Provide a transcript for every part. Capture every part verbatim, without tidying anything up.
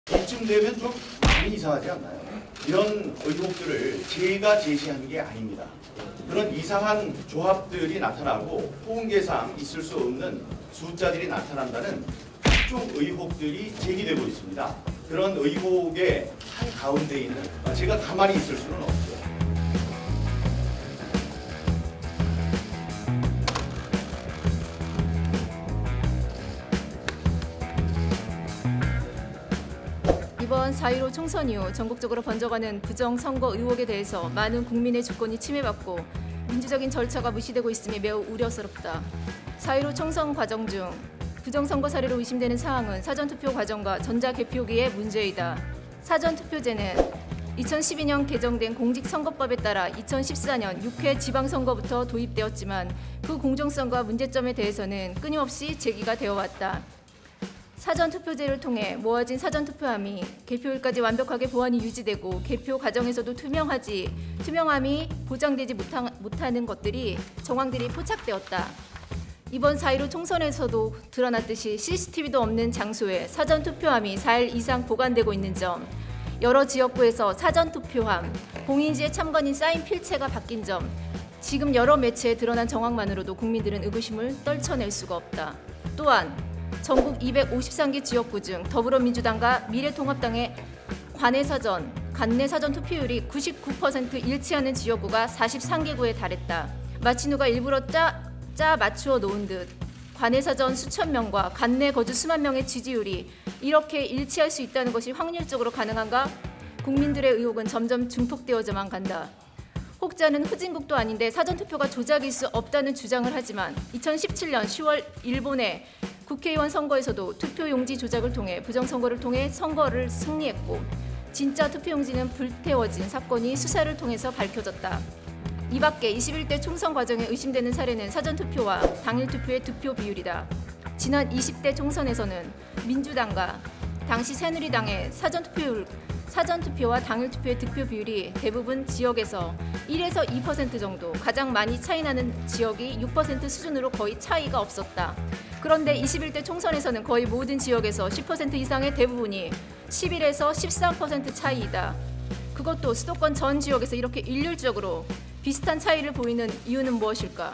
이쯤 되면 좀 많이 이상하지 않나요? 이런 의혹들을 제가 제시한 게 아닙니다. 그런 이상한 조합들이 나타나고 통계상 있을 수 없는 숫자들이 나타난다는 각종 의혹들이 제기되고 있습니다. 그런 의혹의 한가운데 있는 제가 가만히 있을 수는 없죠. 이번 사 일오 총선 이후 전국적으로 번져가는 부정선거 의혹에 대해서 많은 국민의 주권이 침해받고 민주적인 절차가 무시되고 있음이 매우 우려스럽다. 사 일오 총선 과정 중 부정선거 사례로 의심되는 사항은 사전투표 과정과 전자개표기의 문제이다. 사전투표제는 이천십이 년 개정된 공직선거법에 따라 이천십사 년 육 회 지방선거부터 도입되었지만 그 공정성과 문제점에 대해서는 끊임없이 제기가 되어 왔다. 사전투표제를 통해 모아진 사전투표함이 개표일까지 완벽하게 보안이 유지되고 개표 과정에서도 투명하지, 투명함이 보장되지 못하, 못하는 것들이 정황들이 포착되었다. 이번 사 일오 총선에서도 드러났듯이 씨씨티비도 없는 장소에 사전투표함이 사 일 이상 보관되고 있는 점, 여러 지역구에서 사전투표함, 공인지의 참관인 사인 필체가 바뀐 점, 지금 여러 매체에 드러난 정황만으로도 국민들은 의구심을 떨쳐낼 수가 없다. 또한 전국 이백오십삼 개 지역구 중 더불어민주당과 미래통합당의 관내사전, 간내사전 투표율이 구십구 퍼센트 일치하는 지역구가 사십삼 개구에 달했다. 마치 누가 일부러 짜, 짜 맞추어 놓은 듯 관내사전 수천 명과 간내 거주 수만 명의 지지율이 이렇게 일치할 수 있다는 것이 확률적으로 가능한가? 국민들의 의혹은 점점 증폭되어져만 간다. 혹자는 후진국도 아닌데 사전투표가 조작일 수 없다는 주장을 하지만 이천십칠 년 시월 일본의 국회의원 선거에서도 투표용지 조작을 통해 부정선거를 통해 선거를 승리했고 진짜 투표용지는 불태워진 사건이 수사를 통해서 밝혀졌다. 이 밖에 이십일 대 총선 과정에 의심되는 사례는 사전투표와 당일투표의 득표 비율이다. 지난 이십 대 총선에서는 민주당과 당시 새누리당의 사전투표율, 사전투표와 당일투표의 득표 비율이 대부분 지역에서 일에서 이 퍼센트 정도, 가장 많이 차이나는 지역이 육 퍼센트 수준으로 거의 차이가 없었다. 그런데 이십일 대 총선에서는 거의 모든 지역에서 십 퍼센트 이상의 대부분이 십일에서 십삼 퍼센트 차이이다. 그것도 수도권 전 지역에서 이렇게 일률적으로 비슷한 차이를 보이는 이유는 무엇일까?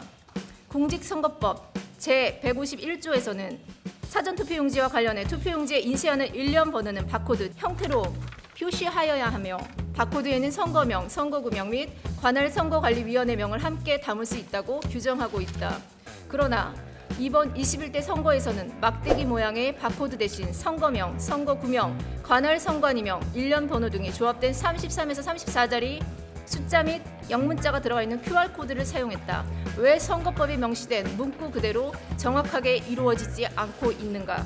공직선거법 제백오십일 조에서는 사전투표용지와 관련해 투표용지에 인쇄하는 일련 번호는 바코드 형태로 표시하여야 하며 바코드에는 선거명, 선거구명 및 관할 선거관리위원회명을 함께 담을 수 있다고 규정하고 있다. 그러나 이번 이십일 대 선거에서는 막대기 모양의 바코드 대신 선거명, 선거구명, 관할 선관위명, 일련 번호 등이 조합된 삼십삼에서 삼십사 자리 숫자 및 영문자가 들어가 있는 큐알코드를 사용했다. 왜 선거법에 명시된 문구 그대로 정확하게 이루어지지 않고 있는가?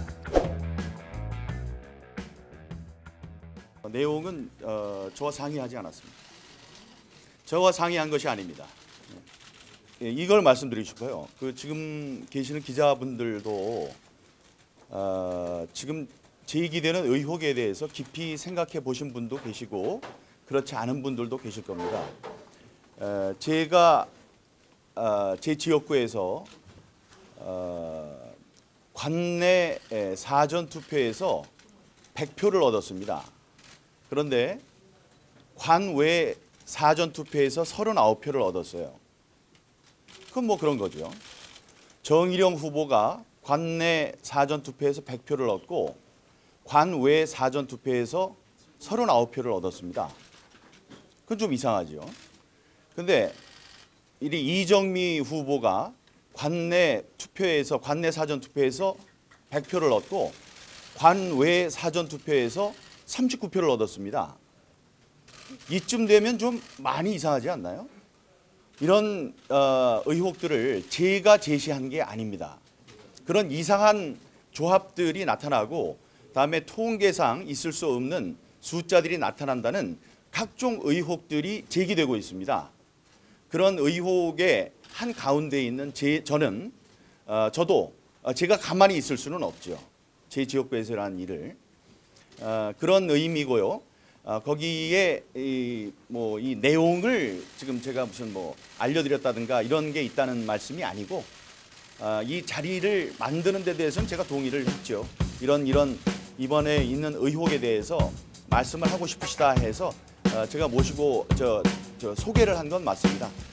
내용은 어, 저와 상의하지 않았습니다. 저와 상의한 것이 아닙니다. 예, 이걸 말씀드리고 싶어요. 그 지금 계시는 기자분들도 어, 지금 제기되는 의혹에 대해서 깊이 생각해 보신 분도 계시고 그렇지 않은 분들도 계실 겁니다. 에, 제가 어, 제 지역구에서 어, 관내 사전투표에서 백 표를 얻었습니다. 그런데 관외 사전투표에서 삼십구 표를 얻었어요. 그건 뭐 그런 거죠. 정일영 후보가 관내 사전투표에서 백 표를 얻고 관외 사전투표에서 삼십구 표를 얻었습니다. 그건 좀 이상하죠. 근데 이 이정미 후보가 관내 투표에서 관내 사전투표에서 백 표를 얻고 관외 사전투표에서 삼십구 표를 얻었습니다. 이쯤 되면 좀 많이 이상하지 않나요? 이런 어, 의혹들을 제가 제시한 게 아닙니다. 그런 이상한 조합들이 나타나고 다음에 통계상 있을 수 없는 숫자들이 나타난다는 각종 의혹들이 제기되고 있습니다. 그런 의혹의 한가운데 있는 제, 저는 어, 저도 어, 제가 가만히 있을 수는 없죠. 제 지역구에서 한 일을. 어, 그런 의미고요. 어, 거기에 이, 뭐, 이 내용을 지금 제가 무슨 뭐 알려드렸다든가 이런 게 있다는 말씀이 아니고 어, 이 자리를 만드는 데 대해서는 제가 동의를 했죠. 이런 이런 이번에 있는 의혹에 대해서 말씀을 하고 싶으시다 해서 어, 제가 모시고 저, 저 소개를 한 건 맞습니다.